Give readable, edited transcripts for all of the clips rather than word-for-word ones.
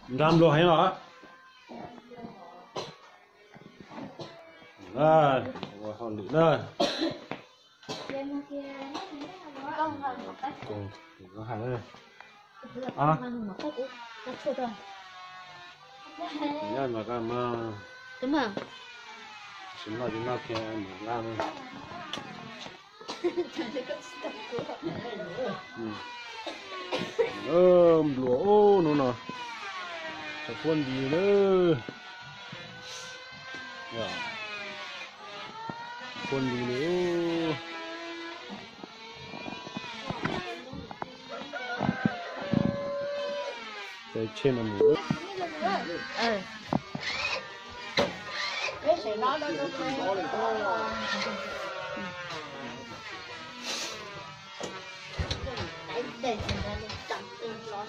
làm đồ hay mà đây họ lựa đây có hàng đây à nhân mà cái mà đúng không chúng ta kia mà làm lúa nó nè chặt quân gì nữa quân gì nữa cái trên là mũ cái nó để ra đi chậm từng lót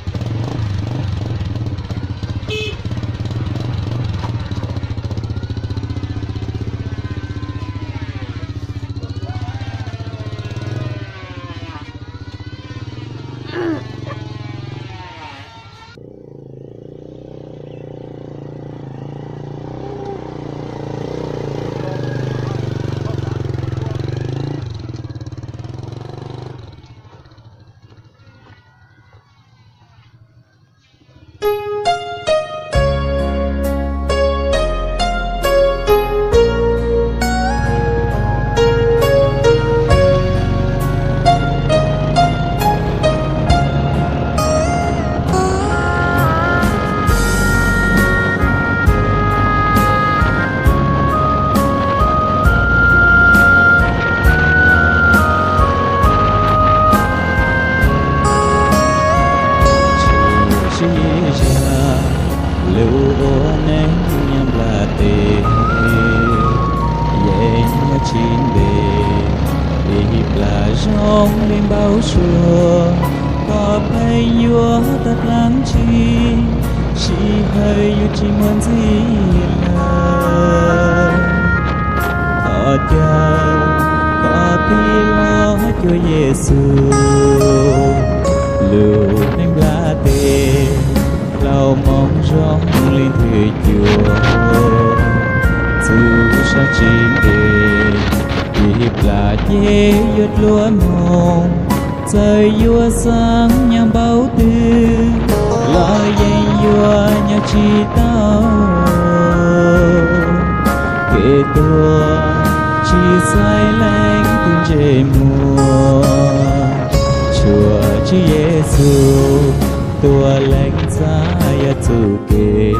trong đêm bao xưa có bay chúa tất lắng chỉ hơi yêu chỉ muốn gì là có chờ có pi lo Chúa Giêsu lưu đêm lá tê lau mong rong lên thuyền Chúa dù sao trên đêm hiệp là dễ dứt luôn hồn trời vua sáng nhang bao tư lời dạy vua nhà chi tao kể tua chi sai lánh từng dễ mùa chùa chi Giêsu tua lánh giá ya tu kê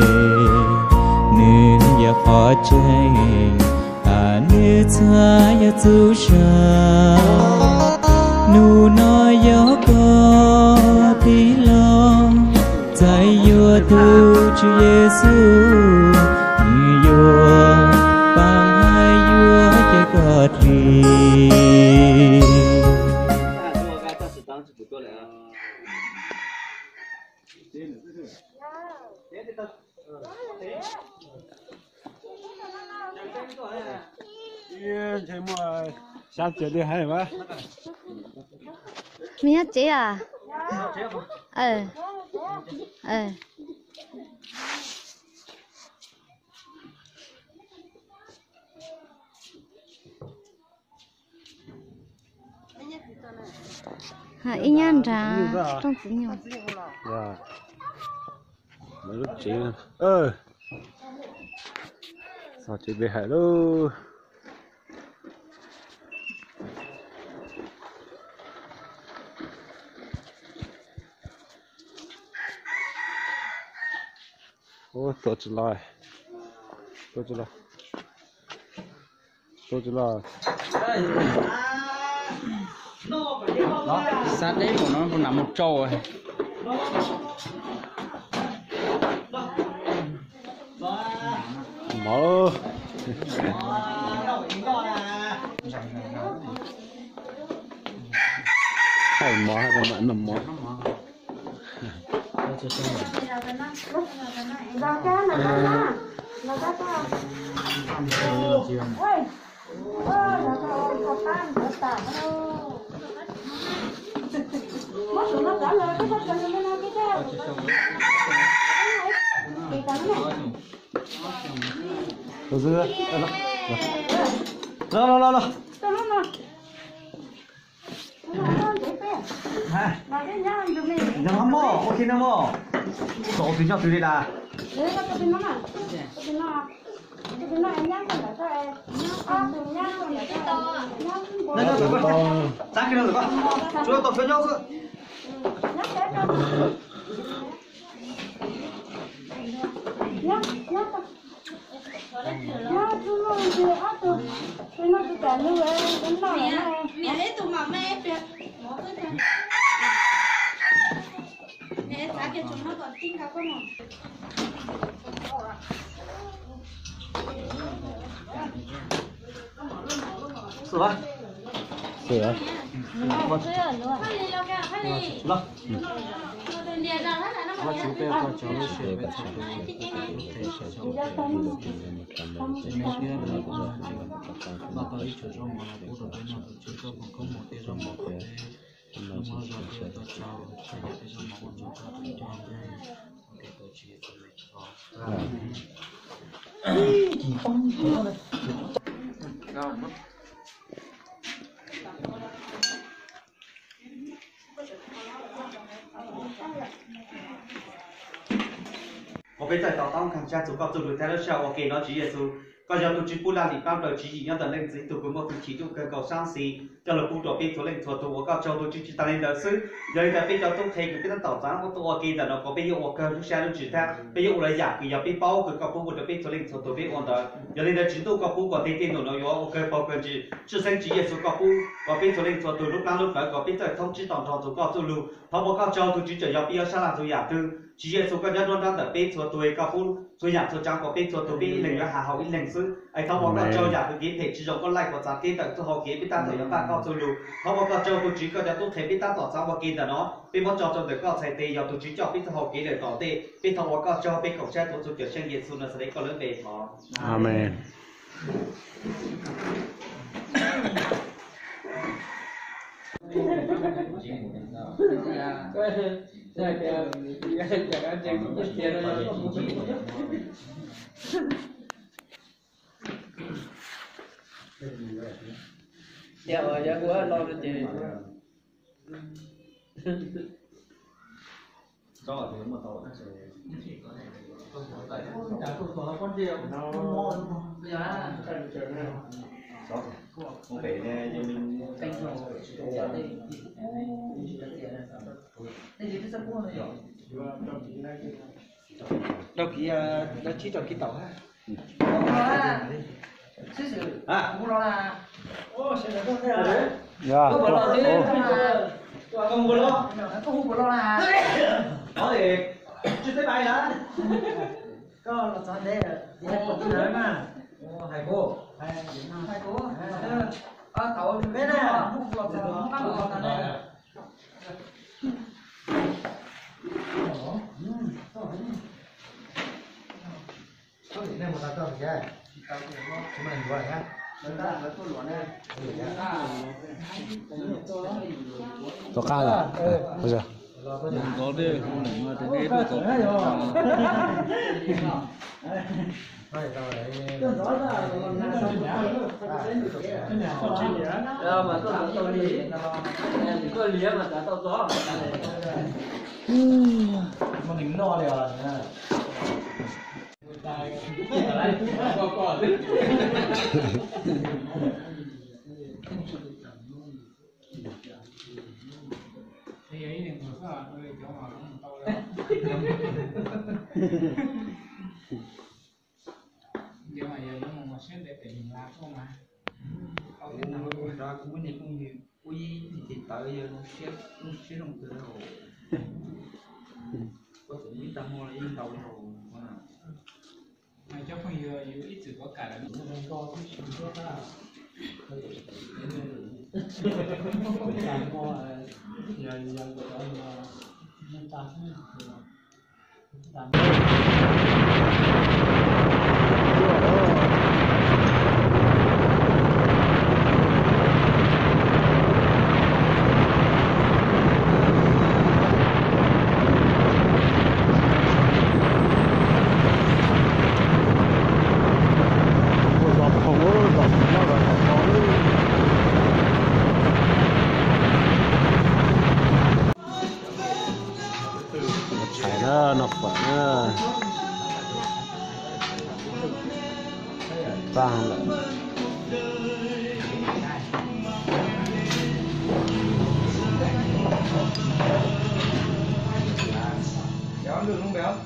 nên ya khó tranh như ta ya tu cha nu nói gió có tí lo tay vua tu Chúa Giêsu như vua bằng hai vua cho có thì thế mà sáng chơi đi hay mà mình hát chế à ý nhan ra trong chỉ nhiều mấy lúc chế sao chế về hải đâu ô tốt rồi đó sát đấy của nó còn nằm một trâu rồi mở hay mỏ hay con bạn nằm mỏ Mất rồi nó trả lời cái Đồ dưa. Lo. Ha. Nhắm hâm mộ, ok nhắm mộ. Tổ thì nhau từ đây là. Đây rồi con. Sáng kia rồi con. Chúng ta với nhau rồi. Mẹ lấy tụi mà mẹ được. Mẹ sáng kia chúng nó còn tin cả con mà. Sửa. Sữa luôn. Lo. Bây giờ tao tao khám tra chú cọp tôi theo đó ok nó chỉ là chú còn giờ tôi chỉ phụ là đi bao đời chỉ gì nhau tận lên gì tôi cũng một chỉ tôi cần cầu sang xí cho là phụ đồ biết tôi lên thuộc tôi có cho tôi chỉ ta lên đời xứ giờ là bây giờ tôi thấy cái tên tàu sáng của tôi ok là nó có bây giờ ok lúc xe nó chỉ theo bây giờ là giả thì giờ biết bao cái cọp phụ được biết tôi lên thuộc tôi biết on đời giờ lên đời chỉ tôi cọp phụ có tên tên nó yếu ok bao cần chỉ sinh chỉ là chú cọp phụ có biết tôi lên thuộc tôi lúc nào lúc phải có biết tôi thông chỉ tòng tôi cọp tôi luôn họ có cho tôi chỉ chờ giờ bây giờ sao làm tôi giả tư chỉ là số con nhân đang ở bên chỗ tôi cao phun tôi nhặt số trang có bên chỗ tôi bị lệnh là hà hậu in lệnh sư ai thao bóng cho giả tôi kiếm thể chỉ dùng con lại của giá tiền tận họ kiếm biết ta thời gian bạn cao tôi luôn thao bóng cho tôi chỉ có để tôi thấy biết ta tỏ ra và kiếm là nó bên bọn cho được cao tài tiền giờ tôi chỉ cho biết họ kiếm để tỏ tiền bên thao bóng cho bên khẩu trang tôi kiểu xem Giêsu nó sẽ lấy con lớn về họ Amen. Dạ rồi, dạ của lo lên chị. Đó thì mà tao sẽ không phải nè nhưng mình Đâu kia đã chỉ cho cái tàu ha. à Không lo là. dạ Không lo đi. không có lo Không lo là. đó thì chưa tới bài đó Có là sao đây? Đi học một lớn mà. Hai cô. Hai cô. Tàu cái này không lọt không ăn lọt này. Ini mau tahu ya? Cuma dua ya. to cao rồi bây giờ có đi không để mà thế này được Đâu mà tôi đi. Có lía mà cả tao gió. Mà mình no rồi. Nhưng mà giờ nó mà xét để mình làm không mà không thể nào Ra cũng mới này cũng nhiều. Ui thì tới giờ nó xét không từ đầu. Có thể biết tao mua là yên đầu rồi. mà cho không giờ ít chỉ có cả là mình có cái chuyện đó là làm co giờ gọi là nhân ta làm chạy nó phải nó vang lại béo ăn được không béo?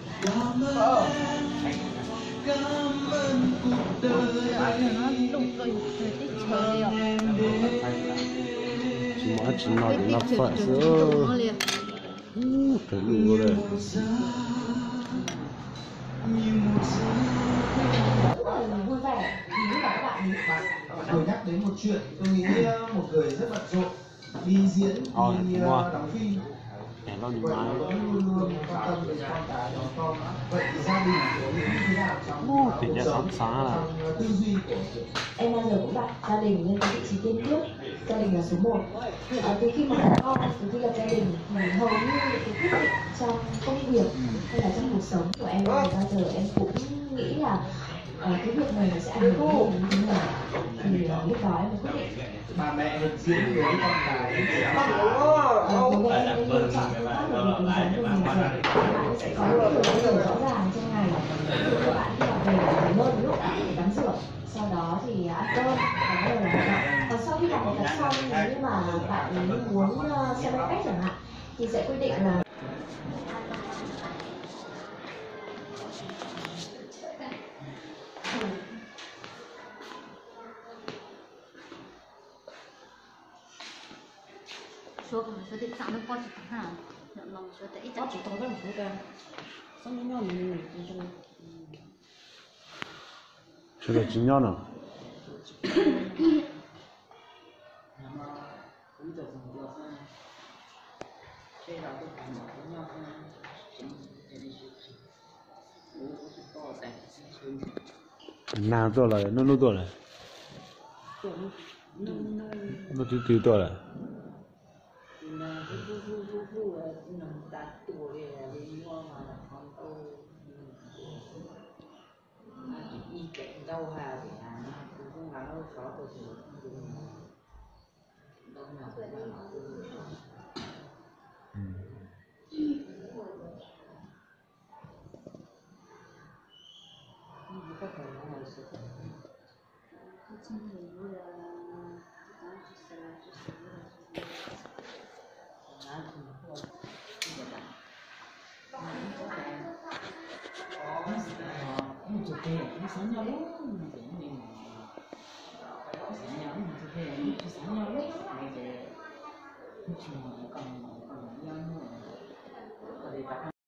chỉ nói thì nó phải sữa phải lù rồi vui vẻ thì lúc nào các bạn Vừa nhắc đến một chuyện, tôi nghĩ một người rất bận rộn đi diễn, đi đóng phim, vậy vẫn luôn luôn quan tâm đến con cái của con. Vậy thì gia đình của mình như thế nào trong tư duy của em bao giờ cũng đặt gia đình lên cái vị trí tiên quyết, gia đình là số 1. Từ khi mà có con, từ khi lập gia đình thì hầu như những cái quyết định trong công việc hay là trong cuộc sống của em bao giờ em cũng nghĩ là cái việc này nó sẽ ảnh hưởng đến như thế nào, thì lúc đó em mới quyết định. bà mẹ hình diễn với con cái Với em lựa chọn phương pháp để mình giống như mình dạy, các bạn sẽ có những cái giờ rõ ràng trong ngày. Ví dụ các bạn đi học về nghỉ ngơi một lúc để tắm rửa, sau đó thì ăn cơm và bắt đầu làm bài. Còn sau khi làm bài tập xong, nếu như mà bạn muốn xem iPad chẳng hạn thì sẽ quyết định là số của số điện thoại nó qua chỉ thằng nào nhận lòng số tệ có chỉ có một số tiền xong những nhau mình 这个金鸟呢？哪做了？弄做了？弄就做了。 đâu hà thì cũng là nó khó của chị đâu nào cũng là có thể là sự sáng nhau lúc sáng nhau lúc còn nhau nữa